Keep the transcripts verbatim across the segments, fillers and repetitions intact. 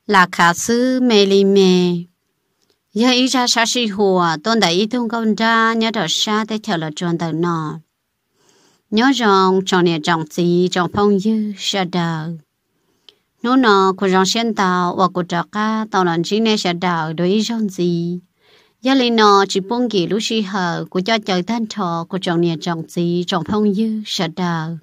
là khả sư mê li mê giờ ý ra sa si hùa tôn đại ý thông công ra nhớ đợt sa để chờ là tròn tờ nọ nhớ rằng tròn nè trọng gì trọng phong dư sa đờ nó nọ của rong sen tàu và của trà cá tàu lần chỉ nè sa đờ đối ý rong gì giờ lên nọ chỉ buông kỳ lúc si hờ của cho trời thanh thọ của tròn nè trọng gì trọng phong dư sa đờ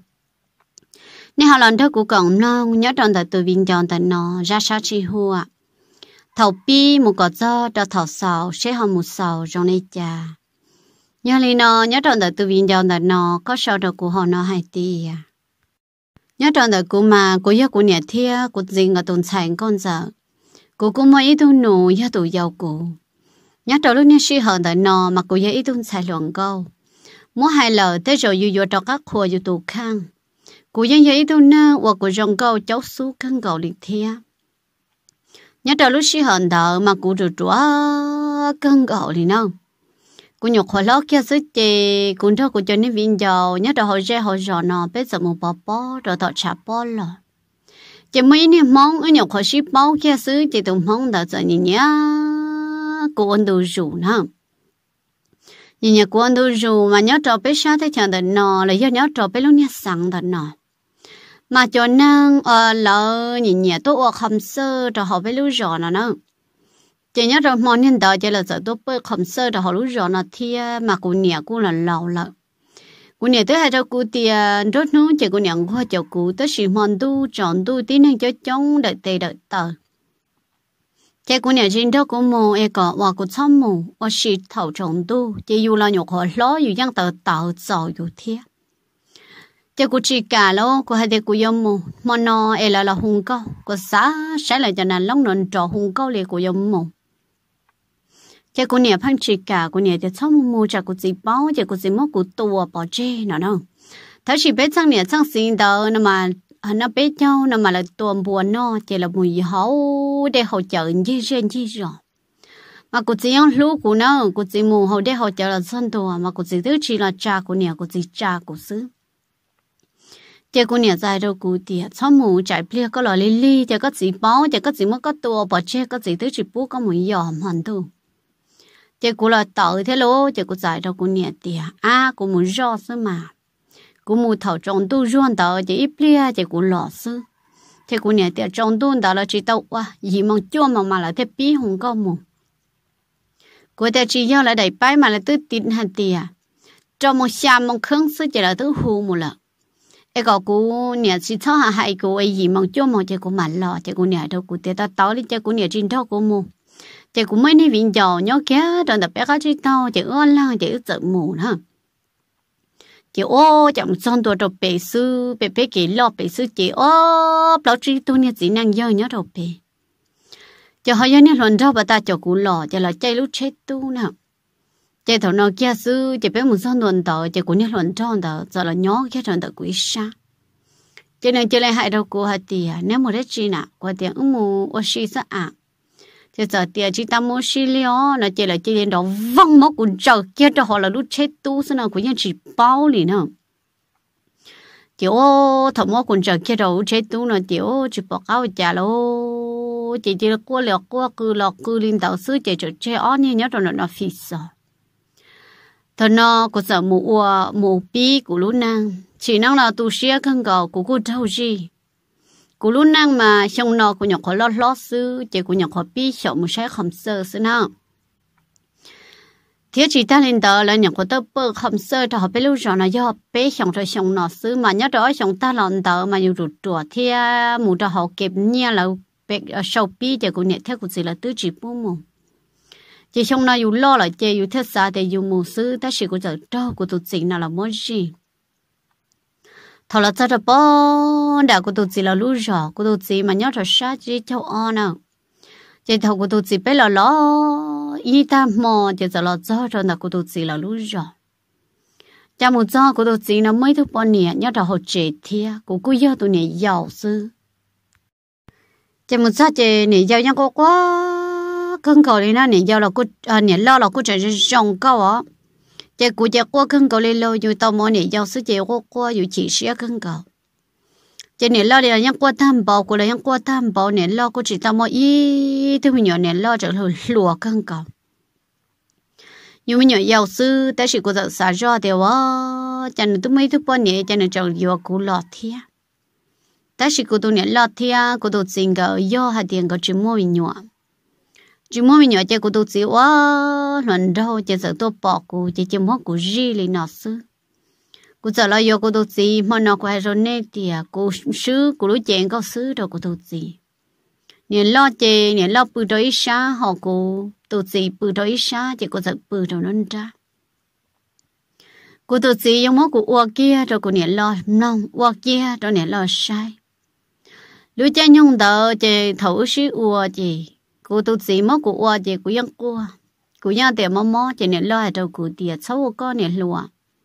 nên họ lần đó của cổng non nhớ tròn tờ từ viên tròn tờ nọ ra sa si hùa thầu pi một cọ gió đào thầu sầu sẽ hồng một sầu trong này cha nhớ li nó nhớ tròn đời từ viên dòng đời nó có sầu đầu của họ nó hay tì à nhớ tròn đời của mà của yêu của nhà thia của gì ở tuần thành con giờ của cũng mấy tu nụ yêu tu giàu của nhớ tròn lúc nhớ suy hận đời nó mà của yêu ít tuần xài luận câu muốn hai lời tới rồi yêu yêu cho các khu yêu tu khang của yêu yêu ít tu nơ hoặc của rong câu cháu su khăn cầu liệt thia nhớ đầu lúc xí hận đỡ mà cụ rửa rửa cân gạo thì nào cụ nhục hồi lót kia xứ chè cụ cho cụ cho nên viên dầu nhớ đầu hồi ra hồi rõ nó bé giờ một bò bò rồi thọ chả bò lò chỉ mấy niệm mong ở nhục hồi xí bao kia xứ chỉ tụi mong đỡ giờ nhìn nhá cụ ăn đồ rủ nữa nhìn nhá cụ ăn đồ rủ mà nhớ đầu bé sao thế chẳng đỡ nó là do nhớ đầu bé lúc nhá sáng đỡ nó mà cho năng ờ lỡ nhìn nhẹ tôi ở khăm sơ rồi họ với lú rõ nó nữa chỉ nhớ rồi món nhân đạo chỉ là giờ tôi bơi khăm sơ rồi họ lú rõ nó thia mà cô nhẹ cô là lâu lợ cô nhẹ tới hai cho cô tiền rốt nữa chỉ cô nhẹ qua cho cô tới xí mòn tu chọn tu tí nên cho chống đợi tê đợi tờ chỉ cô nhẹ trên đó cô mồ e cọ và cô chăm mồ và xí thầu chọn tu chỉ dù là nhục họ lo dù giang tờ tờ giàu dù thia chỉ cô chỉ cả lo cô hay để cô yếm mồ mà nó e là là hung câu cô xá sẽ lại cho nên long nón trò hung câu liền cô yếm mồ chỉ cô nhẹ phăng chỉ cả cô nhẹ để xong mồ cho cô chỉ bao chỉ cô chỉ mất cô tua bỏ chê nó đâu thế chỉ biết sang nhẹ sang xin đó nó mà nó biết nhau nó mà là tuồng buồn nó chỉ là mùi hậu để hỗ trợ như trên như rồi mà cô chỉ ăn lú cô nó cô chỉ mồ hậu để hỗ trợ là sân tua mà cô chỉ thứ chỉ là cha cô nhẹ cô chỉ cha cô xứ chỉ cô nhẹ dài đâu cô tiệt xong mù chạy bia có lò li li chỉ có chỉ bao chỉ có chỉ mất có tua bỏ chê có chỉ thứ chỉ bố có mùi giòm hoàn tu chỉ cô là tự thế lố chỉ cô dài đâu cô nhẹ tiệt à cô muốn rõ sư mà cô muốn thầu trồng tu ruộng đó chỉ ít bia chỉ cô lọ sư chỉ cô nhẹ tiệt trồng tu đó là chỉ tàu à gì mà chua mà mà là thế bí hùng cao mù cô ta chỉ do là đầy bay mà là tư tin hạt tiệt trong một xa một khương sư chỉ là tư hù một lần cái cô cô nhà chỉ cho hà hai cô ấy gì mong cho mong cho cô mạnh lọ cho cô nhà đâu cô tiệt ta tao đi cho cô nhà trên đó cô mua cho cô mấy này viên giàu nhớ kia rồi tập bé cái chỉ tao chỉ ôn lang chỉ tự mù ha chỉ ô chẳng son tôi đâu bể sư bể bể cái lọ bể sư chỉ ô bảo chỉ tôi nhà chỉ năng nhớ nhớ đâu bể cho họ nhớ lần đó bà ta cho cô lọ cho là chạy lúc chết tu nào chỉ thằng nào kia sư chỉ biết một số luận tờ chỉ cũng như luận tròn tờ giờ là nhớ cái tròn tờ quý sa cho nên chỉ lại hại đâu cô hạt tiền nếu một đất chi nè qua tiền ứng mù ở xí sa à chỉ giờ tiền chỉ ta mua xí liao là chỉ là chỉ đến đó văng mất cuốn chờ kia cho họ là lúc chết tu sao nào cũng như chỉ bao liền nữa chỉ ô thằng mất cuốn chờ kia đâu chết tu là chỉ ô chỉ bỏ áo chả lô chỉ chỉ là qua lẹo qua cứ lọ cứ lên tàu sư chỉ cho chơi ó như nhớ rồi nó phi sợ thằng nó có sợ mù mù pi của lũ năng chỉ năng là tu sửa khăn gạo của cô thâu gì của lũ năng mà xong nó của nhóc họ lo lo sư chỉ của nhóc họ pi sợ một sai không sơ sư nào thế chỉ ta lên đó là nhóc họ tớ bơ không sơ cho họ biết lúc rồi nó do bé xong rồi xong nó sư mà nhớ đó xong ta lần đó mà nhiều rụt rùa thế mù cho họ kịp nha là bé sau pi chỉ của nhẹ thế của gì là tứ chỉ bố mù chỉ trong này dù lo là chỉ dù thiết xa thì dù mù sư ta chỉ có giờ trâu của tụi chị nào là món gì thằng là sao đó bố đã của tụi chị là lú rò của tụi chị mà nhớ rồi sát chỉ châu on nào chỉ thằng của tụi chị bé là lo y ta mò chỉ giờ là do rồi là của tụi chị là lú rò cha một do của tụi chị nó mấy thứ bọn nhẹ nhớ là họ trẻ thia của cô yêu tụi nhẹ giàu sư chỉ một do chỉ nhẹ giàu nhau có quá cưng cầu đi nó nè do là cô nè lo là cô chạy rong câu á chạy cô chạy qua cưng cầu lên lâu rồi tao mua nè do sứ chạy qua qua rồi chỉ xé cưng cầu cho nên lo thì những qua tham bảo của là những qua tham bảo nên lo của chỉ tao mỗi ý thứ mình nhỏ nên lo trở thành lùa căng cầu nhưng mình nhỏ giàu sư tại sự của giờ xả ra thì quá cho nên tôi mấy thứ bao nhiêu cho nên chẳng vừa của lọt thia tại sự của tôi nên lọt thia của tôi xin cái do hai tiền cái chỉ mua mình nhỏ chỉ mua mình nhỏ cho của tôi chỉ quá lần đầu cho giờ tôi bỏ của chỉ chỉ mua của gì liền nó sư cô giờ là do cô tôi gì mà nó quay rồi nè thì cô sư cô đối chuyện có sư đâu cô tôi gì nè lo chè nè lo bự đôi xa họ cô tôi gì bự đôi xa chỉ cô giờ bự đâu nó ra cô tôi gì giống mốt cô qua kia rồi cô nè lo nông qua kia rồi nè lo sai lúc cha nhung đỡ chè thấu sư qua chè cô tôi gì mốt cô qua chè cô yang qua cô yang tiền mò mò chè nè lo đâu cô tiền xấu con nè lùa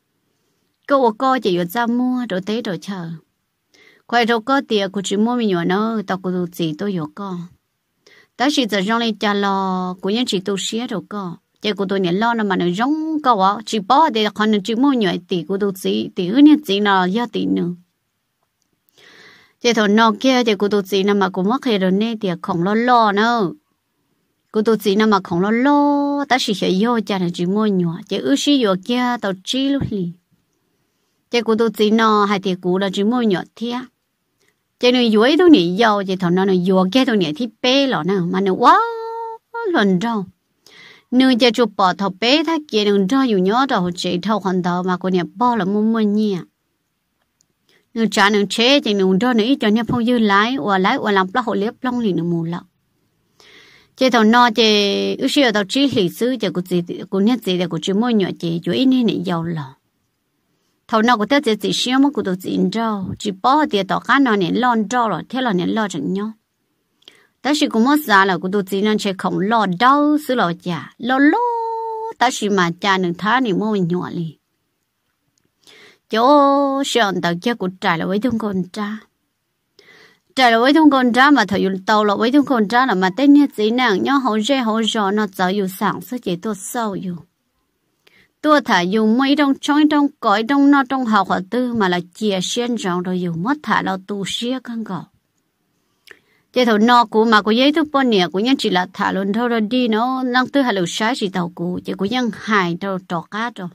cô cô chỉ có ra mua rồi tới rồi chờ quay rồi có tiền của chị mua mình nhỏ nó tao có đồ gì tôi có con ta chỉ giờ trong này trả lo của những chị tôi xé rồi con chỉ của tôi nhận lo nó mà nó giống câu á chỉ bỏ để còn chị mua nhỏ tỷ của tôi gì tỷ hơn những gì nào giá tỷ nữa chỉ thằng nó kia chỉ của tôi gì nào mà cũng mất hết rồi nè thì không lo lo nữa của tôi gì nào mà không lo lo ta chỉ phải vô trả là chị mua nhỏ chỉ ước xí vô kia tao chi luôn đi chỉ của tôi chỉ nó hay thì của là chỉ mua nhỏ thia chỉ nó dưới tôi nhỉ giàu chỉ thằng nó nó dưới cái tôi nhỉ thì bé lọ nào mà nó quá lần đâu nếu chỉ chụp bỏ thằng bé thay kia đừng cho dù nhớ đâu chỉ thâu hoàn đầu mà con nhỉ bỏ là mua mua nhỉ nếu trả nếu chế thì nếu cho nó ít cho nhỉ phong dư lái và lái và làm plak hộ liếp long thì nó mù lọ chỉ thằng nó chỉ ước xíu tao chỉ lịch sử chỉ của gì của nhất gì để của chỉ mua nhỏ chỉ dưới này này giàu lọ thầu nào của tết chỉ xíu mà của tôi chỉ trâu chỉ bỏ tiền tao cá nó nên lon trâu rồi thế là nên lo chẳng nhau ta chỉ cũng mất giá là của tôi chỉ nên chơi không lo đâu xứ lo chả lo lo ta chỉ mà cha đừng thá thì mua mình nhỏ đi chỗ sườn tao kia của trái là với thùng con tra trái là với thùng con tra mà thầu dùng tàu là với thùng con tra là mà tên nhất gì nàng nhau hậu rê hậu rò nó早有sản xuất chỉ tôi sâuอยู่tôi thả dùng mấy trong trong trong cõi trong nó trong học họ tư mà là chia xuyên rộng rồi dùng mất thả lao tu xia con gạo thế thôi nó của mà của giấy thuốc bao nhiêu của nhân chỉ là thả luôn thôi rồi đi nó năng tư hay là sai chỉ tàu của chỉ của nhân hại đâu trọ cá rồi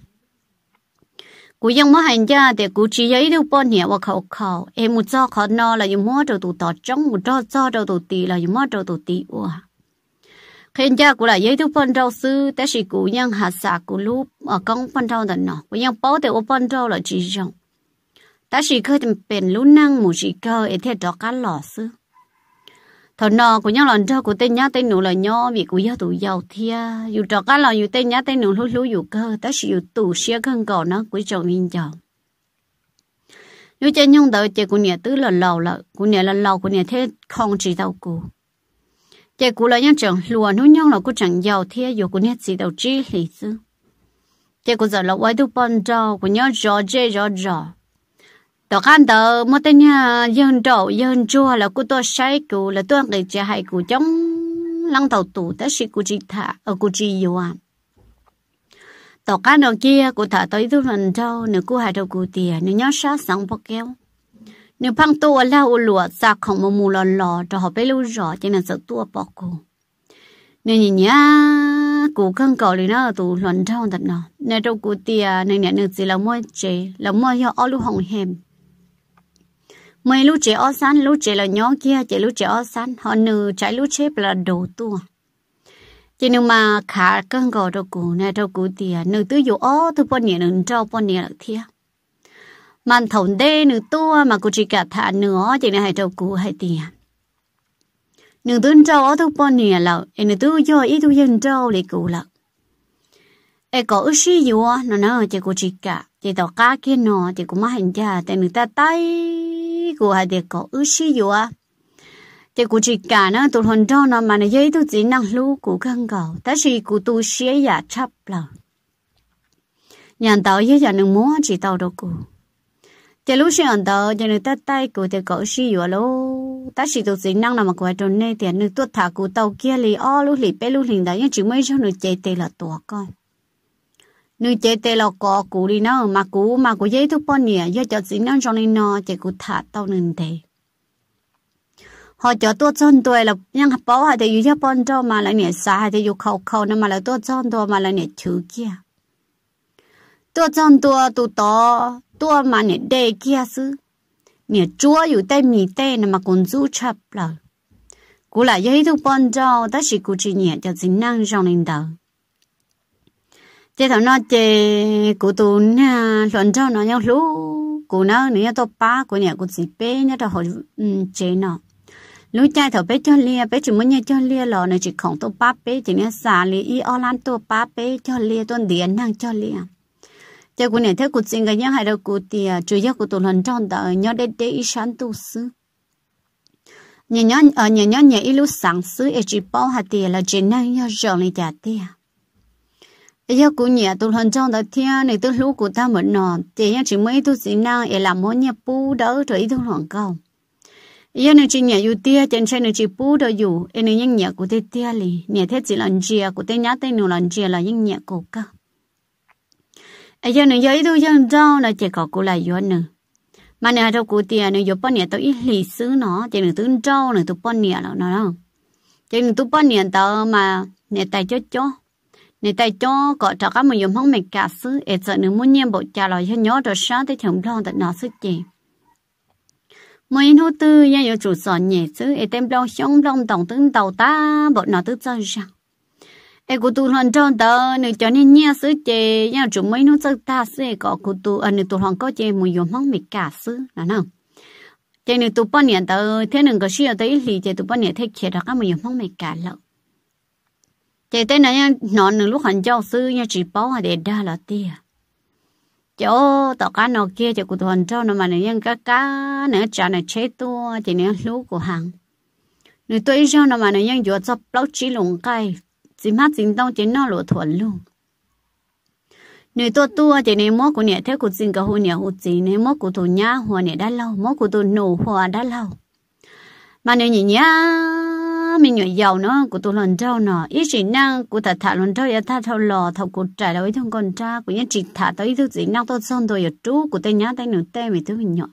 của nhân mất hành gia thì của chỉ giấy thuốc bao nhiêu và khẩu khẩu em một do khó nó là dùng mất rồi tụ tọt trong một do do đâu tụ tì là dùng mất rồi tụ tì ủa hiện giờ cũng là giấy thuốc phân rau sư,แต่是古人下撒古路呃讲分rau的呢，古人包的我分rau了几种，但是佢哋เป็น路năng một chỉ cơ ở thế đó cá lò sư, thằng nó古人lần rau của tên nhá tên nụ là nhỏ vì của gia tụ giàu thia, dù đó cá lò dù tên nhá tên nụ lú lú dù cơ, 但是dù tụ xía cân cầu nó của chồng mình giàu, nếu chơi nhung đợi chơi của nhà tứ là lầu là của nhà là lầu của nhà thế không chỉ đâu của chỉ của là những trường lúa núi nhông là của chẳng giàu thế dù của nhất gì đầu trí lý sư chỉ của giờ là quay tu bận trâu của nhớ rõ dễ rõ rõ đó can tờ một tên nhà dân trâu dân chua là của tôi sai của là tôi người trẻ hay của chống lăng tàu tù tất sĩ của chị thả ở của chị yêu à đó can đầu kia của thả tới tu lần trâu nếu của hai đầu của tiền nếu nhớ sát sáng bọc kéo nếu phăng tua là u lụa xa không mà mù lò lò cho họ bé lưu rõ cho nên sợ tua bỏ cô nên nhìn nhá cụ khăn cầu thì nó tụ luận trong thật nào nên đâu cụ tia nên nhận được gì là mua chế là mua cho ở lúc hồng hèm mấy lúc chế ở san lúc chế là nhỏ kia chế lúc chế ở san họ nư trái lúc chế là đồ tua cho nên mà khá khăn cầu đâu cụ nên đâu cụ tia nư tứ dụ ở thứ bao nhiêu nư trâu bao nhiêu là thiệt man thổn đê nửa tua mà cô chỉ cả thả nữa chỉ là hai trâu cũ hai tiền nửa tuần trâu ở thu bao nhiêu là nửa tu do ít tu dân trâu để cũ là ai có ước gì dù nó nói chỉ cô chỉ cả chỉ tao cá kia nó chỉ cũng mất hành gia tại người ta tay của hai để có ước gì dù chỉ cô chỉ cả nó tụi hồn trâu nó mà nó dây tu chỉ năng lú của khăn cầu ta chỉ của tu xé giả chấp là nhà tao với nhà nương múa chỉ tao đâu cô chỉ lúc xưa đó cho nên ta tay của thì có gì vậy lo ta chỉ tụi sinh năng làm quay tròn này thì nước tuột thả của tàu kia lì o lúc lì bé lúc lì đó nhưng chỉ mấy cho nước chế tê là tua con nước chế tê là có củ đi nó mà củ mà của giấy thuốc bao nhiêu do cho sinh năng trong này nó chỉ của thả tàu nên thế họ cho tôi chọn tôi là nhưng bảo họ thì yêu bọn trâu mà là nhẹ xa thì yêu khâu khâu nên mà là tôi chọn tôi mà là nhẹ chữ kia tôi chọn tôi tôi to tôi mà nhẹ đề kia xứ nhẹ chúaอยู่ใต้มีเต้nên mà còn du chập là cú là yêu tôi bọn trâu ta chỉ cú chỉ nhẹ cho chính năng trong lên đầu thế thằng nó chơi cú tu nha luận trâu nó nhau lú cú nó nữa tôi ba cú nhẹ cú chỉ bé nhá đó họ chơi nó lúc trai thầu bé cho lia bé chỉ muốn nhớ cho lia lò này chỉ khổng tôi ba bé chỉ nhớ xả lia y o lan tôi ba bé cho lia tôi điện năng cho lia cho cô này theo cô chính cái nhớ hai đầu cô tia chủ yếu cô tôi lần trong đời nhớ để để ý sáng tu sư nhớ nhớ ở nhớ nhớ nhớ ý lúc sáng sư ấy chỉ bao hạt tia là chỉ năng nhớ rồi này trả tia giờ cô nhớ tôi lần trong đời tia này tôi lúc cô ta muốn nọ tia nhớ chỉ mấy tôi chỉ năng ấy làm món nhớ pu đỡ rồi tôi hoàn cầu giờ này chỉ nhớ yêu tia trên trên này chỉ pu đỡ yêu em này những nhớ của tia tia li nhớ thế chỉ lần chia của tia nhớ tên nụ lần chia là những nhớ của cả giờ này giờ tôi dân rau là chỉ có cô là yêu nữa mà này đâu cô tia này yêu bao nhiêu tôi ít lì xứ nó chỉ là tôi rau này tôi bao nhiêu là nó không chỉ là tôi bao nhiêu tao mà này tay cho cho này tay cho có cho các mình dùng không mình cả xứ em sợ nữa muốn nhiên bộ trà là cho nhớ rồi sáng tới chồng lo tận nó sức gì mỗi hô tư gia有主所nhẹ chứ em tem bao sống long tổng tướng tàu ta bọn nó tức chơi rằng em cụ tu hoàn tròn tờ nếu cho nên nhẹ xứ chè gia chủ mấy nó chơi ta sẽ có cụ tu anh nếu tu hoàn có chè mùi dùng không bị cả xứ là nào chè nếu tu bao nhiêu tờ thế nên có xíu tới thì chè tu bao nhiêu thế kia đó các mùi dùng không bị cả lợ chè tên này nó nếu lúc hành giao xứ nha chỉ bảo để đa là tia chỗ tao cá nó kia cho cụ thuần cho nó mà nó nhân cá cá nó trả nó chế tua thì nó lú của hàng nó tôi cho nó mà nó nhân vừa cho bao chỉ lồng cây chỉ mắt chính tông chỉ nó lộ thuần luôn nó tôi tua thì nó mót của nhẹ thế của chính cái hồ nhẹ hồ gì nó mót của thuần nhá hồ nhẹ đã lâu mót của thuần nổ hoa đã lâu mà nó nhìn nhá mình nhảy giàu nó của tôi lần trâu nó ít chỉ năng của thật thà lần trâu ya thà thâu lò thâu của trái đối thông con cha của những chỉ thà tới thứ gì năng tôi xong tôi ở chú của tay nhá tay nửa tay mình thứ mình nhỏ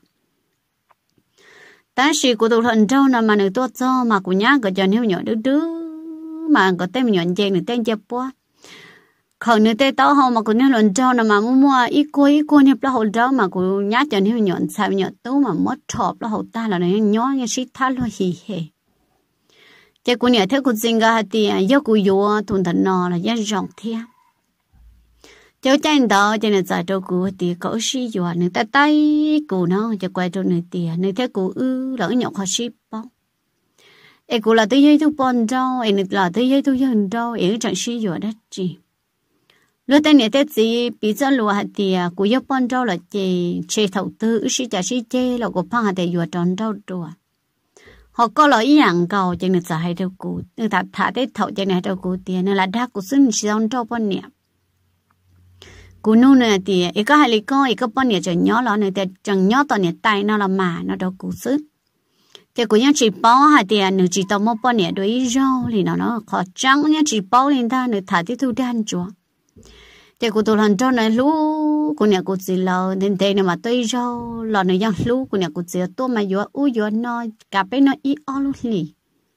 ta chỉ của tôi lần trâu nó mà nửa tôi cho mà của nhá của cho nếu nhỏ đứa đứa mà có tay mình nhỏ chèn nửa tay chép quá còn nửa tay tao hông mà của nếu lần trâu nó mà mua mua ít cô ít cô nếp là hậu trâu mà của nhá cho nếu nhỏ sao nhỏ tú mà mất chọp là hậu ta là nó nhỏ như xí thà lo hì hì cái cô nhà theo cô sinh ra thì do cô vô thôn thần nọ là do rộng theo cháu tranh đó cho nên giờ đâu cô thì có sĩ vô người ta tay cô nó cho quay cho người tiền người theo cô ư lỡ nhọc họ ship bao em cô là tới giấy thu bon rau em là tới giấy thu dân rau em chẳng sĩ vô đó gì lúc tay này tết gì bị cho lúa hạt thì cô yêu bon rau là chỉ chế thầu tư sĩ trả sĩ chế là cô phăng hạt thì vô tròn rau đùa họ có lợi ý rằng cầu cho nên sẽ hay đâu cụ người ta thả tới thầu cho nên đâu cụ tiền nên là đa cụ xin xong cho bọn nhẹ cụ nu này thì ấy có hai lý có ấy có bọn nhẹ chẳng nhớ lo này thì chẳng nhớ tao nhẹ tay nó là mà nó đâu cụ sức thì cụ nhớ chỉ bao hai tiền nếu chỉ tao mua bọn nhẹ đối rau thì nó nó khó trắng nhớ chỉ bao lên ta nếu thả tới thu đan chúa thì cụ tôi làm cho này lú cụ nhà cụ chỉ là nên thế mà tôi rau lò này giang lú cụ nhà cụ chỉ tôi mà vừa u vừa nó cà phê nó ít o luôn lì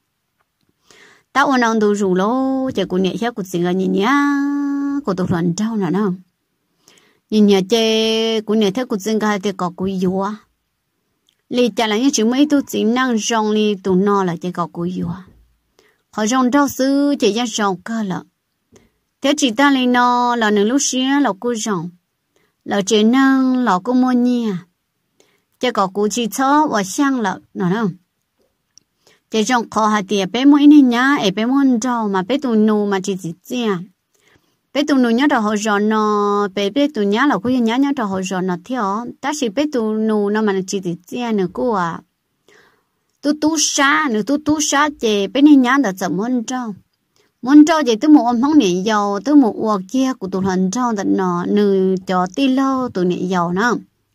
tao ôn ông đồ rủ lô thì cụ nhà theo cụ chỉ là nhìn nhá cụ tôi làm cho nào nào nhìn nhà chơi cụ nhà theo cụ chỉ là thì có cụ vừa lì chả là như chỉ mấy tôi chỉ năng rong lì tụi nó là chỉ có cụ vừa họ rong rau sư chỉ ra rong cơ là thế chỉ ta lên nó là nửa lúc xưa là cô rong là chế năng là cô mua nhia chỉ có cô chỉ cho và sang là nó đâu chỉ rong khó hạt tiền bé mỗi nên nhá ấy bé muốn rau mà bé tụi nô mà chỉ chỉ chia bé tụi nô nhá đầu họ rong nó bé bé tụi nhá là cô nhá nhá đầu họ rong nó theo ta chỉ bé tụi nô nó mà chỉ chỉ chia nữa cô à tu tu sa nữa tu tu sa chỉ bé nên nhá đầu chậm muốn rau muốn cho vậy tôi một ông phong nhẹ dầu tôi một uo kia của tụi hình cho tận nọ nừ cho ti lô tụi nhẹ dầu nữa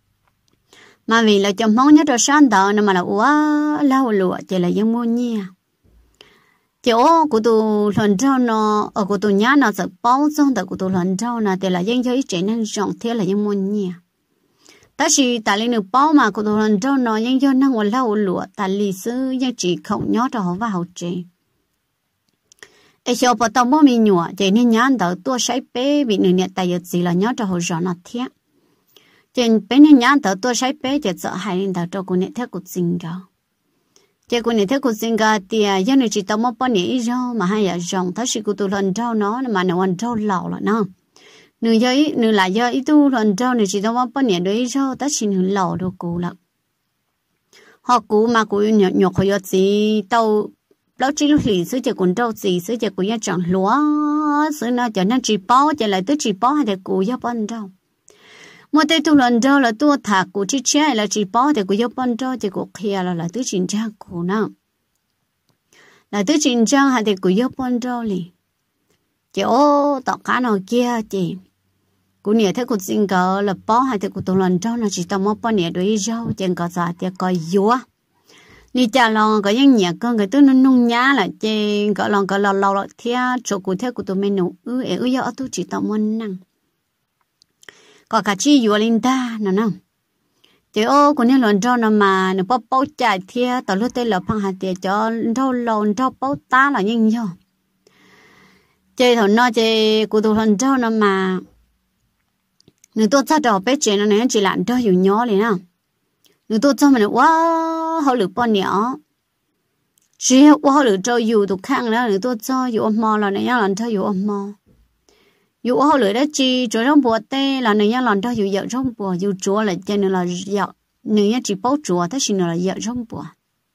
mà vì là chồng phong nhất rồi sáng tờ nên mà là uo lâu lụa chỉ là dân mua nhia chỗ của tụi hình cho nó ở của tụi nhá nó sẽ bao trong tại của tụi hình cho nó thì là dân chơi trẻ nên rộng thế là dân mua nhia ta chỉ ta lên được bao mà của tôi lần trâu nó nhưng do năng ở lâu lụa ta lì sư nhưng chỉ không nhớ đó vào chế ai cho bắt đầu mua mình nhựa chỉ nên nhớ đầu tua sấy bé bị người nhẹ tay giật gì là nhớ cho họ rõ nó thiệt trên bé nên nhớ đầu tua sấy bé chỉ sợ hai nên đầu cho cô nhẹ theo cột sinh đó chỉ cô nhẹ theo cột sinh cả thì giờ này chỉ tao mua bao nhiêu rau mà hay là rong ta chỉ của tôi lần trâu nó mà nó ăn trâu lẩu là nó nửa giờ nửa là giờ ít tu lần trâu này chỉ tao mua bao nhiêu đấy rau ta chỉ nửa lẩu đồ cũ lắm họ cũ mà cũ nhọ nhọ khỏi giờ gì tao đó chỉ lúc lì sữa chỉ còn trâu gì sữa chỉ còn chọn lúa sữa nó cho nên chỉ bao chỉ lại tới chỉ bao hay để cũ giờ bận trâu mà tới tu lần trâu là tu thả cũ chỉ chơi là chỉ bao để cũ giờ bận trâu chỉ cũ kia là là tới chính trang cũ nào là tới chính trang hay để cũ giờ bận trâu lì chỉ ô tao cá nào kia chỉ cũ nhẹ thế cũ sinh cỡ là bao hay để cũ tu lần trâu là chỉ tao mua bao nhiêu đôi rau chẳng có gì thì có dúa đi chả lo có những nhà con cái tôi nó nung nhá là chê có lòng có lâu lâu là theo chỗ cụ theo của tụi mình nấu ư ư giờ tôi chỉ tao muốn năng có cả chi vừa linh ta nó nè chứ ô của nên lần cho nó mà nó bao bao chạy theo tao lúc tới là phăng hạt tiền cho rau lâu rau bao ta là như nhau chơi thằng nó chơi của tụi lần cho nó mà nếu tôi cho đồ bé chơi nó này chỉ làm cho nhiều nhỏ liền nào nếu tôi cho mình quá họ lựa bao nhiêu chỉ quá lựa cho dù tụi khang đó nếu tôi cho dù ông mò là này nhá làm cho dù ông mò dù họ lựa đó chi chỗ trong bùa tê là này nhá làm cho dù vợ trong bùa dù chúa là cho nên là vợ này nhá chỉ bao chúa thế chỉ là vợ trong bùa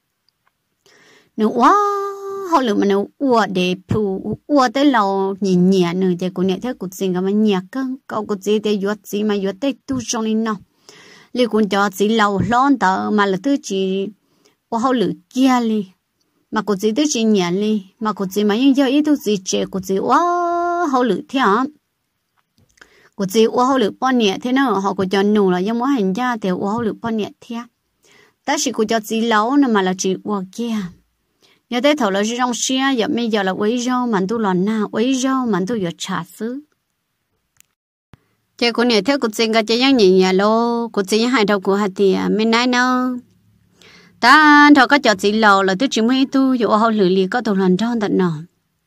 nếu quá họ lựa mà nếu ua để phù ua tới lâu nhìn nhẹ nữa thì cô nhẹ thế cô xin cái mà nhẹ cơn cậu cô gì để vợ gì mà vợ tê tu trong đi nào li cũng cho chỉ lâu lon tờ mà là thứ chỉ qua hậu lửa kia li mà cô chỉ thứ chỉ nhẹ li mà cô chỉ mà những giờ ít thứ gì chế cô chỉ quá hậu lửa theo cô chỉ quá hậu lửa bao nhẹ thế nào họ cô cho nụ là giống mỗi hành gia thì quá hậu lửa bao nhẹ theo ta chỉ cô cho chỉ lâu nữa mà là chỉ quá kia giờ tới thầu là chỉ trong xe giờ bây giờ là quấy rau mà tôi làm nào quấy rau mà tôi vừa trả xứ chị cô này theo cô xin cái chị nhang nhỉ nhỉ lo cô xin hai đầu của hạt thì mình nói nó ta thầu có cho chị lò là tôi chỉ mới tu dù họ lười lì có tổ lần trong tận nọ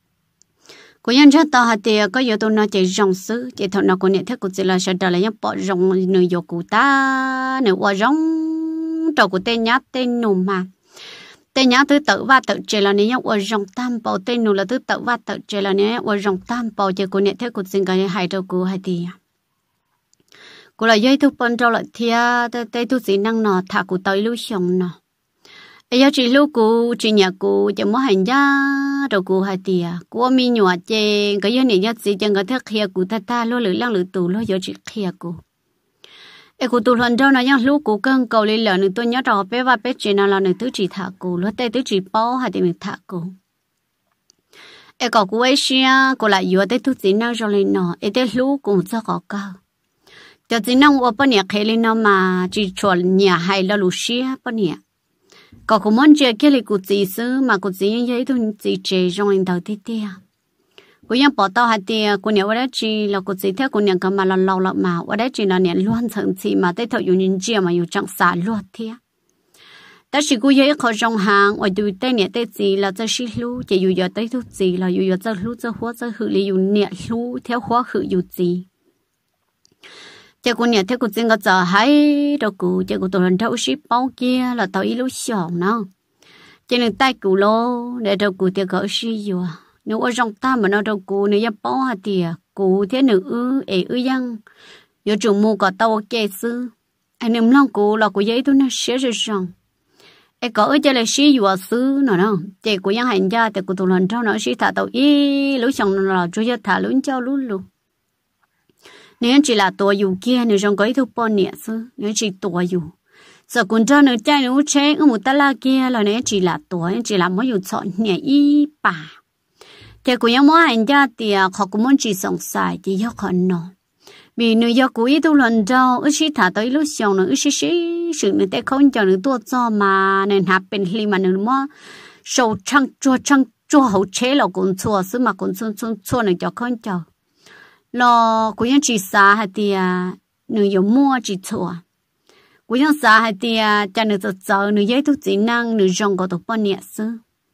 cô nhân rất to hạt thì có dù tôi nói chị rong sứ chị thầu nó cô này theo cô xin là sẽ trả lại những bỏ rong nửa dù cụ ta nửa qua rong trâu của tên nhát tên nụ mà tên nhát thứ tự và tự chỉ là nếu qua rong tam bảo tên nụ là thứ tự và tự chỉ là nếu qua rong tam bảo chị cô này theo cô xin cái hai đầu của hạt thì cô là dây thuốc bận trâu lại thia tay thuốc gì năng nọ thả cô tới lưu xong nọ ấy giờ chỉ lưu cô chỉ nhà cô chỉ muốn hành gia rồi cô hai tia cô mi nhọ chê cái giờ này nhất gì chẳng có thể kia cô ta ta lo lử lăng lử tù lo giờ chỉ kia cô ấy cô tù lần trâu nó nhang lưu cô cơn cầu lên lợn nữa tôi nhớ rõ bé và bé chuyện nào là nữa thứ chỉ thả cô lo tay thứ chỉ bao hai tiền thả cô ấy có cô ấy xia cô lại vừa tay thuốc gì năng rồi lên nọ ấy tay lưu cũng cho có cao cho chỉ năng ở bên nhà khai lên nó mà chỉ chuẩn nhà hay là lúa xía bên nhà có cũng muốn chơi cái này cũng chỉ xứ mà cũng chỉ như vậy thôi chỉ chơi trong anh đầu tí tia cũng như bỏ tao hạt tia cũng nhớ ở đấy chỉ là cũng chỉ theo cũng nhớ cái mà là lâu lắm mà ở đấy chỉ là nhớ luôn thằng chỉ mà tới thời dùng nhìn chia mà dùng chẳng xả luôn thia ta chỉ cũng nhớ khó trong hàng ở đuôi tay nhớ tay gì là cho xí lú chỉ dùng giờ tay thuốc gì là dùng giờ cho lú cho hóa cho hử li dùng nhẹ lú theo hóa hử dùng gì chị cô nhà theo cô xin có giờ hay đâu cô chị cô tôi lần đầu ship bao kia là tao ít lúc xỏng nào chị nên tay cô lo để đâu cô thì có gì rồi nếu ở trong ta mà nó đâu cô nếu như bao hạt thì cô thế nữ ư ế ư yang giờ chúng mua có tao kê sư anh em long cô là cô giấy tôi nó sẽ rồi xong em có ở đây là sĩ vừa sư nữa đâu chị cô yang hành gia thì cô tôi lần đầu nó sĩ thả tao ít lúc xong là cho giờ thả luôn cho luôn luôn nếu chỉ là tuổi dù kia nếu trong cái thu bọn nhẹ sư nếu chỉ tuổi dù giờ còn cho nếu trai nếu chế ở một ta la kia là nếu chỉ là tuổi chỉ là mới dù chọn nhẹ y bà thì cũng giống mỗi hành gia thì họ cũng muốn chỉ sống sai thì do họ nọ vì nếu do cuối thu lần đầu ước chỉ thả tới lúc xong nữa ước chỉ sĩ sự nữa để không cho nữa tua cho mà nên hạp bên khi mà nữa mà sầu trăng chua trăng chua hậu chế là cũng chua sư mà cũng chua chua chua nữa cho không cho lo cũng như chỉ xa hay thì à nửa giờ mua chỉ chua cú yang sa hai tia cha nữ tự giờ nữ giấy tu chỉ năng nữ rong có tu bao nhiêu sư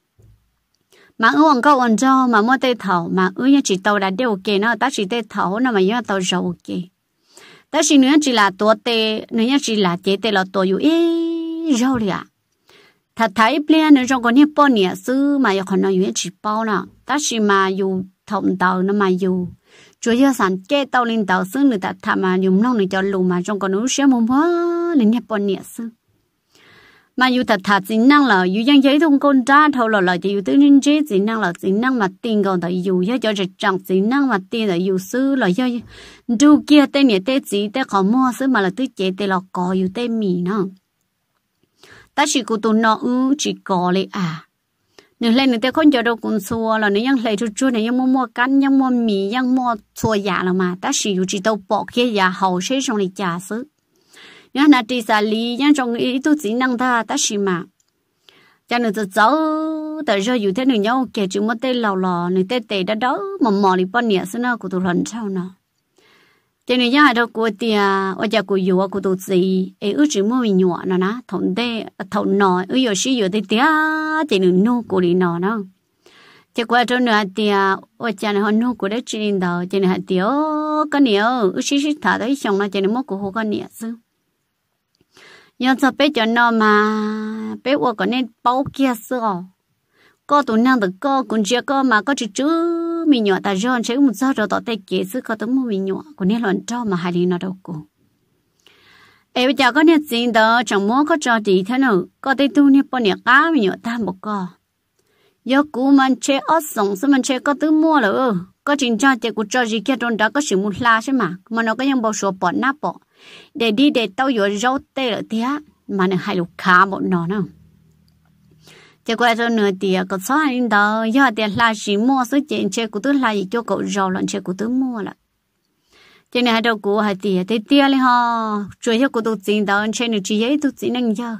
mà ư ông câu ông cho mà mua tê thầu mà ư như chỉ tàu đã đều ok nó ta chỉ tê thầu nó mà như tàu rau ok ta chỉ nữa chỉ là tua tê nữa chỉ là chế tê là tua yêu ê rau liền thật thấy plea nữa rong có nhiều bao nhiêu sư mà yêu còn nói yêu chỉ bao nè ta chỉ mà yêu thòng tàu nó mà yêu chủ yếu sản chế tàu lên tàu sư người ta thà mà dùng nông người cho lù mà rong có nó sẽ mua hóa lên nhiều bao nhiêu sư mà yêu thật thật chính năng là yêu yang giấy thông con ra thâu là là yêu tự nhiên chế chính năng là chính năng mà tiền còn tại yêu cho cho chẳng chính năng mà tiền là yêu sư là do du kia tên này tên gì tên khó mua sư mà là tự chế tên là có yêu tên mì nó ta chỉ cụ tụ nó ư chỉ có lấy à nếu lên người ta không cho đâu cũng xua là nếu yang lấy chút chút này yang mua mua canh yang mua mì yang mua xua giả là mà ta chỉ chỉ tàu bỏ kia giả hậu sẽ xong đi trả sư nhớ là đi xa lý nhớ trong ý tu chỉ năng ta ta xí mà cho nên tôi cháu tại saoอยู่thế này nhau kể chúng mất tên lò lò này tên tệ đã đó mà mò đi bao nhiêu xưa nào của tôi lần sau nào cho nên nhớ hai đứa của tia ở nhà của yêu của tôi gì ấy ước chỉ mua mình nhỏ nó ná thằng tê thằng nọ ước yêu xí yêu tê tia cho nên nô của đi nọ nó cho qua cho nên tia ở nhà này họ nô của đấy trên đó cho nên hai tia cái nhiều ước xí xí thả đấy xong nó cho nên mất của họ cái nhiều xưa nhớ cho bé cho nó mà bé qua còn nên bao kia sữa có tụi năng được có cũng chưa có mà có chữ chữ mình nhỏ ta ròn chứ một giờ rồi tao tay kia sữa có tấm mình nhỏ còn nên loạn cho mà hai đứa nó đâu có em bây giờ có nên gì đó chẳng muốn có cho gì thế nào có tay tu nên bao nhiêu cá mình nhỏ ta một co giờ cũ mình chơi ở sống xong mình chơi có thứ mua rồi có chuyện cho chơi của cho gì kia trong đó có sự muốn la chứ mà mà nó có những bao số bỏ nắp bỏ để đi để tao vừa rau tê ở thế mà nó hay lục khá bọn nó nữa chỉ qua cho nửa tiền có số anh đó giờ tiền là chỉ mua số tiền chơi của tôi là gì cho cậu rau lần chơi của tôi mua lại cho nên hai đầu của hai tiền thì tiền lên họ chơi cho của tôi tiền đó chơi được chỉ ấy tôi chỉ năng giờ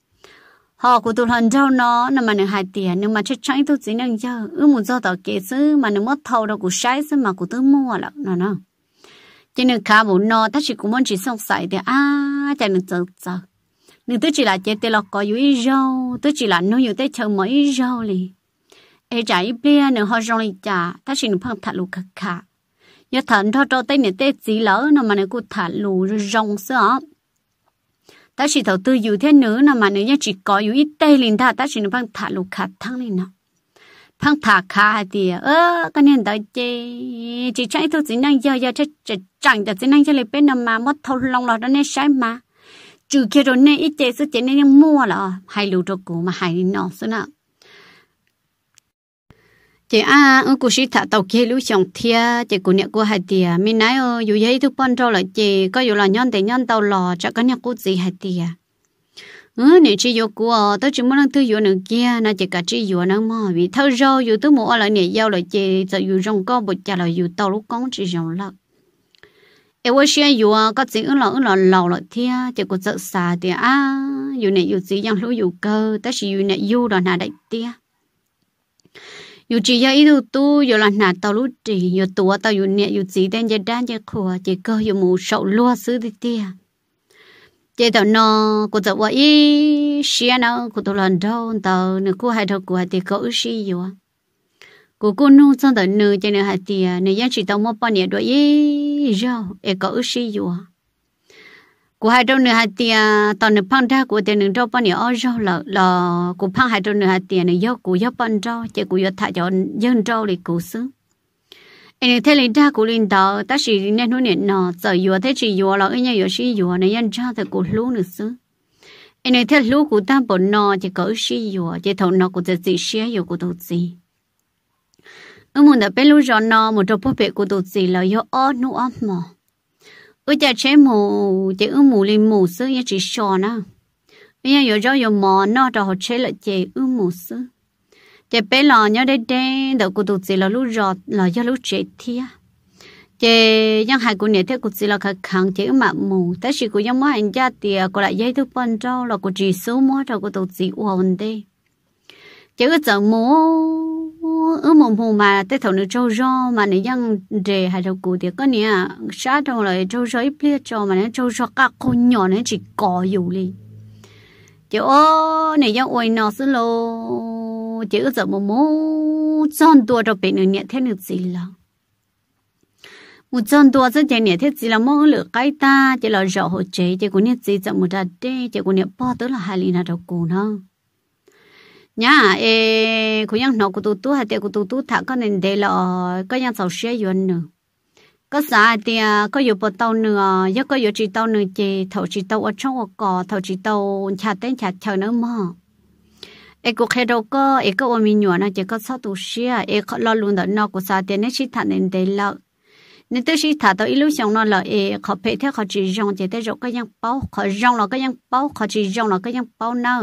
họ của tôi lần rau nó nằm mà nó hai tiền nhưng mà chơi trái tôi chỉ năng giờ ư một giờ tao kể xứ mà nó mất thầu đâu của sai xứ mà của tôi mua lại nó nó cho nên cả bộ nó ta chỉ cũng muốn chỉ sống sài thì à cho nên giờ giờ nhưng tôi chỉ là chế tê lọc có yếu rau tôi chỉ là nuôi yếu tê chờ mấy rau li ai trái bia nữa họ rong li chả ta chỉ được phăng thả lù khạc khạc giờ thằng thọ trâu tê này tê gì lỡ nó mà nó cũng thả lù rong sữa ta chỉ đầu tư yếu thế nữa nó mà nếu chỉ có yếu ít tê liền ta ta chỉ được phăng thả lù khạc thăng lên nó phăng thả khá thì ơ cái này tới chị chị chạy tôi chỉ năng giờ giờ chắc chẳng được chỉ năng cho lấy bên nào mà mất thâu lòng là đó nên sai mà trừ kia rồi nên ít chế số chế nên mua là hay lưu cho cụ mà hay nó số nào chị à ở cụ sĩ thả tàu kia lưu chồng thia chị cụ nhẹ cụ hai tia mình nói ơ dù vậy tôi quan trâu là chị có dù là nhon để nhon tàu lò chắc có nhẹ cụ gì hai tia ừ nếu chỉ vô của tôi chỉ muốn năng tư vô nữa kia nó chỉ cả chỉ vô năng mà vì thâu rau vô tôi mua lại này giao lại chị giờ vô rong co bột chả là vô tàu lúc con chỉ rong lợn em vừa xem vô có gì ứng là ứng là lầu lại thia chỉ có sợ xa thì à vô này vô gì yang lúa vô cơ ta chỉ vô này vô là nà đại tia vô chỉ giờ ít tu vô là nà tàu lúc chỉ vô tua tàu vô này vô gì đang giờ đang giờ khua chỉ cơ vô mù sậu lúa xứ thì tia chế tao nó cô tao vậy xia nó cô tao lần đầu tao nửa cô hai thằng cô hai thì có ước gì vậy cô cô nung xong tao nửa cho nửa hai thì nửa giá trị tao mua bao nhiêu đôi ý rồi em có ước gì vậy cô hai thằng nửa hai thì tao nửa phăng ra cô thì nửa đâu bao nhiêu ở rồi là là cô phăng hai thằng nửa hai thì nửa do cô do bao rồi chứ cô do thà cho dân trâu thì cô xứ anh thấy linh ta của linh đạo ta chỉ nên nói chuyện nó giờ vừa thấy chỉ vừa là anh nhớ vừa chỉ vừa này anh cha thì của lú nữa xứ anh thấy lú của ta bọn nó chỉ có chỉ vừa chỉ thầu nó của chỉ xé vừa của tôi gì ở một đợt bên lú rồi nó một đợt bố bẹ của tôi gì là do ớt nụ ớt mà ở nhà chế mù chỉ ở mù linh mù xứ chỉ sò nó anh nhớ vừa rồi vừa mò nó rồi họ chế lại chỉ ở mù xứ chị bé lò nhớ đây đây đầu của tụi chị là lúc rọt là do lúc trẻ thia chị những hai cô này thế của chị là khẳng khẳng chị mà mù tất sự của những món ăn gia tiề còn lại dây thứ phân rau là của chị số món rồi của tụi chị ổn đi chị cứ chờ mù ở một mùa mà tới thầu nữa trâu rau mà nếu dân để hai đầu cụ thì có nè sát trong lại trâu rau ít liệt cho mà nếu trâu rau các con nhỏ nó chỉ cò dù đi chứ ô nếu dân ôi nó xứ lô chứ giờ một mũ chọn tua cho bên nữa thế được gì là một chọn tua rất chạy thế gì là mong lửa cái ta chỉ là rau hồ chế chỉ cũng nhẹ gì chậm một đợt đi chỉ cũng nhẹ bao tới là hai lì nào đầu cụ nó nhá ê cô yang nó của tụi tụi hay tiệt của tụi tụi thà có nên để là có yang sầu xe yuan nữa có啥thì có nhiều bộ tàu nữa giờ có nhiều chỉ tàu nữa chỉ thầu chỉ tàu ở trong cỏ thầu chỉ tàu chả tên chả chờ nữa mà ê cô khai đâu có ê có ôm mình nhọn nó chỉ có sáu tụi xe ê có lo luôn đó nó của啥thì nên chỉ thà nên để là nên tôi chỉ thà tao ít lúc xong nó là ê họ phải theo họ chỉ rong chỉ tới rồi có yang bao họ rong là có yang bao họ chỉ rong là có yang bao nữa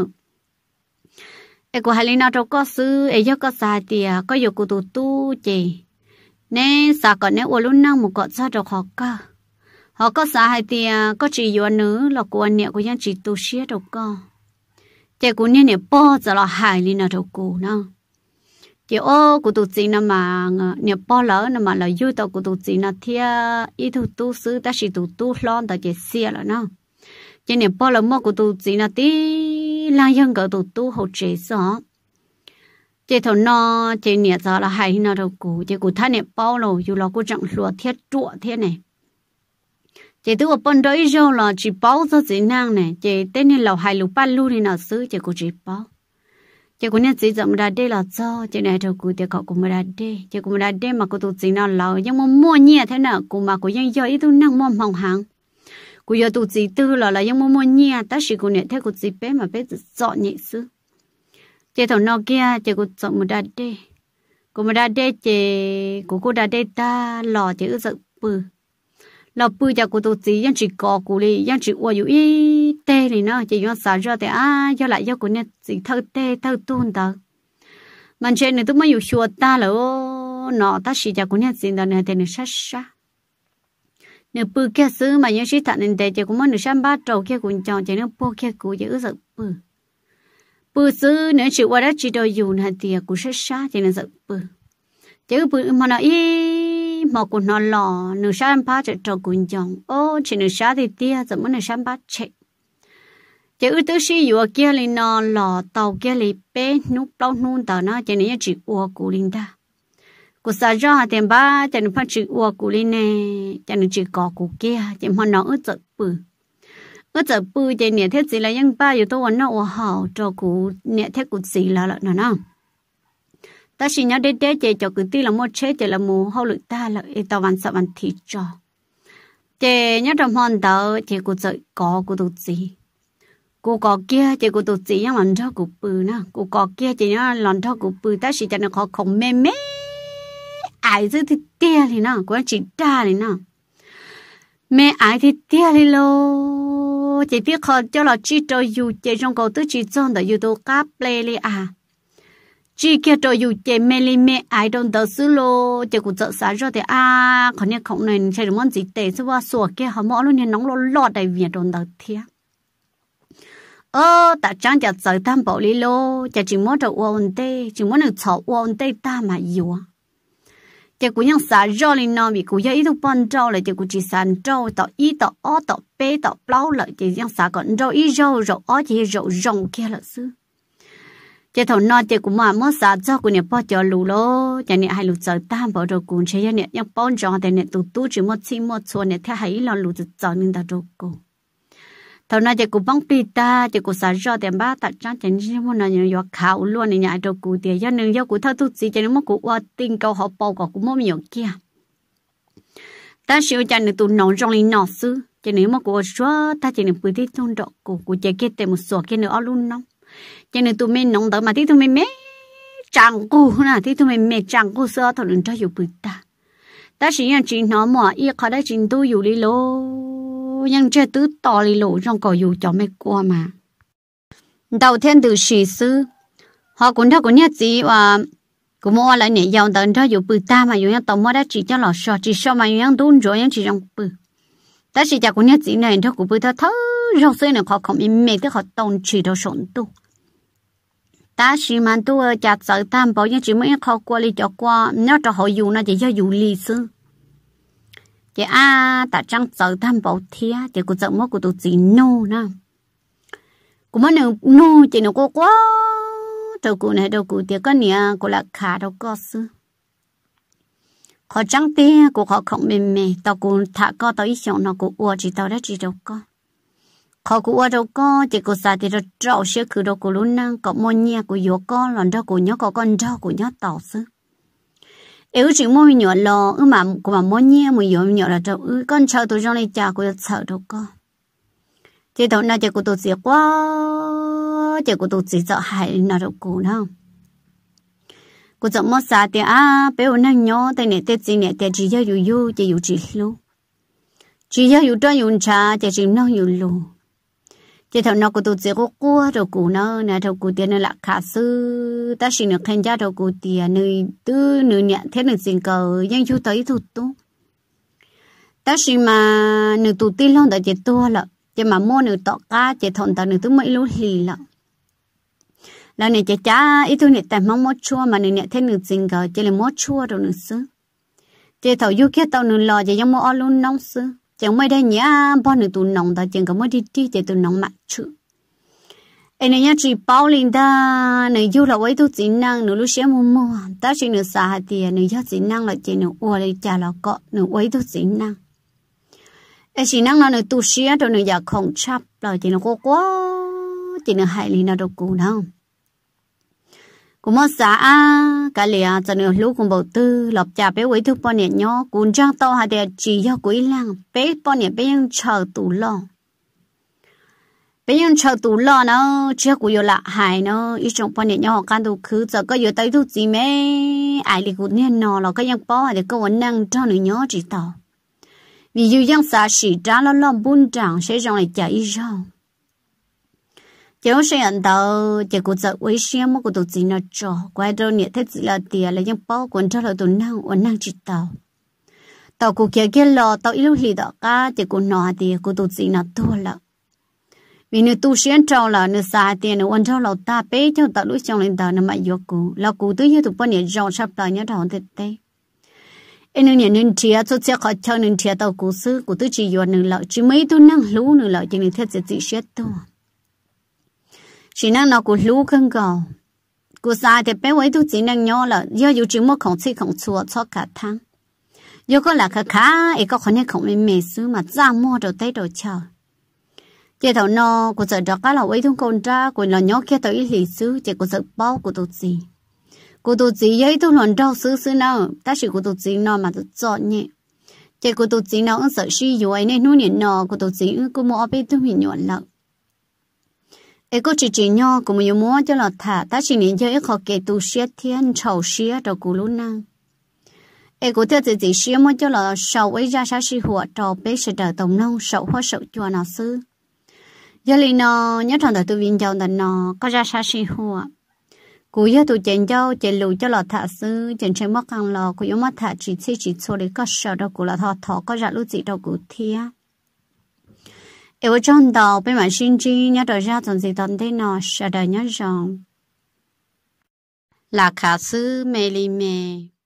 ê cô hai nào đâu có sư ê giờ có sao thì có nhiều cô tụt tu chị nè sao còn nè ô luôn năng một cọ sao được họ cả họ có sao hay thì có chỉ nhiều nữa là cô anh nè côยังchỉ tu xía đâu có chị cô nè nè bỏ giờ là hai li nào đâu cô nó chị ô cô tụt gì nào mà nè bỏ lỡ nào mà là vui tao cô tụt gì nào thì ít tu tu sư ta chỉ tu tu lon ta chỉ xía là nó chị nè bỏ lỡ mà cô tụt gì nào tí lang dân cỡ tụt tu hậu chế sao chị thằng nó chị nhẹ giờ là hay nó đâu cụ chị cụ thay nhẹ bao lâu dù là cô chẳng lúa thiết trụ thế này chị tôi ở bên đấy rồi là chỉ bao cho chị năng này chị tên này là hai lúa ba lúa này nào xứ chị cụ chỉ bao chị cụ nên chỉ dặm ra đây là cho chị này đâu cụ thì cậu cũng ra đây chị cũng ra đây mà cô tụt chị nào lâu nhưng mà mua nhẹ thế nào cụ mà cụยังgiờ ít tôi năng mua mỏng hàng cụ giờ tụt chị tư là là nhưng mà mua nhẹ ta chỉ cụ nhẹ thế cụ chị bé mà bé dọn nhẹ xứ chị thằng nó kia chị cũng chọn một đợt đi cũng một đợt đi chị cũng cô đợt đi ta lò chị ư sợ bự lò bự cho cô tụt gì ยัง chỉ có cô đi ยัง chỉ quaอยู่ý tê này nó chị ยัง xả ra thì à do lại do cô nè chị thơ tê thơ tuôn tờ mình trên này tôi mới อยู่ chùa ta là nó ta chỉ cho cô nè gì đó nè thì nó sát sát nè bự kia xứ mà ยัง chỉ thằng nên để chị cũng mới nửa trăm ba trâu kia cũng chọn chị nó po kia cô chị ư sợ bự bự sư nếu chịu qua đó chỉ đôi dùng hạt tiệt cũng sẽ sát cho nên sợ bự chứ bự mà nó ý mà cũng nó lò nửa sáng ba chạy trâu cũng chồng ô chỉ nửa sáng thì tia怎么 nửa sáng ba chạy chứ tôi xí vừa kia lên nó lò tàu kia lên bé nút bao nút tàu nó cho nên chỉ uo cụ linh ta cụ xả ra tiền ba cho nên phải chỉ uo cụ linh nè cho nên chỉ có cụ kia cho mà nó ướt sợ bự ở giờ bự thì nè thế gì là ยัง baอยู่ตัวnó ở hậu cho cụ nè thế cụ gì là là nó ta chỉ nhớ đến đấy cho cụ tí là một chế chỉ là mù hậu lực ta là tao văn sợ văn thịt cho chị nhớ trong hòn tàu chị cụ dậy có cụ tụt gì cụ có kia chị cụ tụt gì ยัง lần cho cụ bự nè cụ có kia chị nhớ lần cho cụ bự ta chỉ cho nó khó không mê mê ai chứ thì tia thì nó cũng chỉ đa thì nó mẹ ai thì tia thì lô chị biết họ cho là chỉ cho dù chị trong cầu tư chỉ chọn được dù tôi cáp lê li à chỉ kia cho dù chị mẹ li mẹ ai trong tờ xứ lô chị cũng sợ sáng rồi thì à còn những không này sẽ món gì tệ chứ qua sủa kia họ mỏ luôn nên nóng lo lọt đầy việc trong tờ thiệt ơ tại trang chặt sợ tam bảo li lô chị chỉ muốn được ổn tê chỉ muốn được chọn ổn tê ta mà yêu chị cũng ยัง xả ra lên nó bị cụ giờ ít lúc ban trâu lại chị cũng chỉ xả trâu tạo ít tạo ó tạo bé tạo bao lại chị ยัง xả còn rau ít rau rau ó chị rau rồng kia là xứ chị thầu nó chị cũng mà mất xả cho cụ nè bao cho lù lô chị nè hai lù giờ tam bảo rồi cụ chị nè ยัง bao tròn thì nè tụt tụt chỉ mất xí mất xuân nè theo hai là lù giờ nên ta rồi cụ thầu nó chị cũng băng pita chị cũng xả ra tiền ba tại trang chị chỉ muốn là nhiều khảo luôn này nhà rồi cụ tiền cho nên do cụ thao tụt gì cho nên mất cụ qua tin câu họ bao của cụ mất nhiều kia ta siêu cho nên tụi nó trong linh nó xứ cho nên mất cụ xóa ta chỉ nên bự tí tôn độ cụ cụ chỉ kết tiền một số kia nữa luôn nó cho nên tụi mình nóng tới mà tí tụi mình mẹ chẳng cụ nè tí tụi mình mẹ chẳng cụ xưa thằng đừng cho dù bự ta ta chỉ là chỉ nó mà ít khóได้chính tôiอยู่đi lô ยัง chơi tứ to li lộ trong cầu dù cho mấy qua mà đầu tiên từ sĩ sư họ cũng đã có nhất gì và cũng mua lại nhẹ dòng tận cho dù bự ta mà dù yang tàu mua đã chỉ cho lò sò chỉ so mà yang đun rồi yang chỉ trong bự ta chỉ cho cũng nhất gì này cho cũng bự ta thơ rau xơi này họ không im mệt tới họ tông chỉ đồ sổn tu ta chỉ mà tôi chặt sợ tam bảo như chỉ mấy khó qua đi cho qua nó cho họ dùng nó chỉ cho dùng lì xứ chị à ta chẳng sợ tam bảo thía chị cũng sợ mất của tôi chỉ nô nè cũng mất nô nô chị nó có quá đâu cụ này đâu cụ tiệt có nè cụ là khá đâu có xứ họ chẳng tia cụ họ không mềm mềm tao cụ thả co tao ít chọn nó cụ ua chỉ tao đã chỉ đâu có họ cụ ua đâu có chỉ cụ xài thì rồi trâu sẽ cứ đâu cụ luôn năng có môn nhia cụ vô có lần đó cụ nhớ có con trâu cụ nhớ tao xứ yếu chỉ môi nhỏ lò ư mà cụ mà môn nhia mùi nhỏ nhỏ là trâu ư con trâu tôi trong này cha cụ sợ đâu có chỉ tao nào chỉ cụ tôi xịt quá chỉ cụ tôi chỉ sợ hại nào đâu cụ đâu cô chọn mất xa thì à bé ôn năng nhỏ tay này tay gì này tay chỉ cho yêu yêu chỉ yêu chỉ lu chỉ cho yêu cho yêu cha chỉ chỉ nó yêu lu chỉ thằng nó cô tôi chỉ có qua rồi cô nó nè thằng cô tiền nó là khá sư ta chỉ được khen giá rồi cô tiền nơi tư nơi nhẹ thế nơi xin cờ nhưng chú tới tụt tú ta chỉ mà nơi tụt tin luôn tại chỉ tua là chỉ mà mua nơi tọt cá chỉ thằng ta nơi tụt mấy lú lì là là này chỉ cha ít thôi này tại mong mót chua mà này này thế nữ sinh cờ chỉ là mót chua rồi nữ sư chỉ thầu du kia tàu nữ lò chỉ giống mót luôn nóng sư chẳng mấy đây nhá bao nữ tụ nóng ta chẳng có mót đi đi chỉ tụ nóng mặt chữ em này nhá chỉ bao linh ta này du là với tụ chính năng nữ lúc xem mua mua ta chỉ nữ xả tiền nữ do chính năng là chỉ nữ ua lấy trả là có nữ với tụ chính năng em chính năng là nữ tụ xía rồi nữ giả không chấp rồi chỉ nữ có quá chỉ nữ hại lý nào đâu cũ đâu cũng mất xã cả lìa cho nên lúc cũng bầu tư lọp trà bé quấy thuốc bọn nhẹ nhỏ cũng trang tao hai đứa chỉ do quấy lang bé bọn nhẹ béยังchờ tủ lo béยังchờ tủ lo nó chưa cũng vô lạ hại nó ít trong bọn nhẹ nhỏ can tủ cứ giờ có vô tới thuốc gì mấy ai thì cũng nên nó là cáiยังbỏ để có vấn năng cho người nhỏ chỉ tao vì dùยังxã sĩ trả lo lo buôn tràng sẽ trong lại chạy rau cháu sẽ ăn tàu chỉ có sợ quấy xem một cái đồ gì nó cho quay đâu nhẹ thế chỉ là tiền là những bao quần cho là đồ năng quần năng chỉ tàu tàu của kia kia lò tàu yêu hì đó cả chỉ có nọ tiền của đồ gì nó thua là vì nếu tu sửa trâu là nếu xài tiền nếu quần trâu là ta bé cho tàu lúc trong lên tàu nó mày vô cụ là cụ tới như tụi bọn nhẹ rau sắp tới nhớ thằng tết tết em nên nhẹ nên chia cho chia khỏi cho nên chia tàu cụ sư cụ tới chỉ vô nên lợi chỉ mấy tu năng lú nên lợi chỉ nên thế sẽ chỉ sửa tu chỉ năng nó cũng lú không cầu, cô sai thì bé với tôi chỉ năng nhỏ là do yêu chỉ một không chỉ không chua cho cả tháng, do có là khá khá, ấy có khả năng không mềm mềm xứ mà ra mua đồ tây đồ chờ, chỉ thầu nó cô sợ đó cái là với thằng con ra, cô là nhỏ kia tới lì xứ, chỉ cô sợ bao của tôi gì, cô tôi gì ấy tôi lần đầu xứ xứ nào, ta chỉ cô tôi gì nó mà tôi chọn nhẹ, chỉ cô tôi gì nó sợ suy yếu ấy nên nuôi nhện nó cô tôi gì cô mua ở bên tôi mình nhọn lợn ấy có chỉ chỉ nhau cũng nhiều mua cho là thả ta chỉ nên cho ấy họ kể tu sửa thiên trầu sửa rồi cú luôn năng ấy có theo chỉ sửa mua cho là sầu ấy ra sao sĩ hùa trầu bé sẽ đợi tổng nông sầu hoa sầu chua nào xứ giờ li nó nhớ thằng đời tu viên giàu là nó có ra sao sĩ hùa cú giờ tu chèn châu chèn lùi cho là thả xứ chèn trên mất càng lò cú yếu mất thả chỉ chỉ chỉ số để có sầu đâu cú là thọ thọ có ra lúc gì đâu cú thia ở trong đầu bên ngoài sinh chi nhớ đời ra toàn gì toàn thế nào sẽ đời nhớ rằng là khả sư mê li mê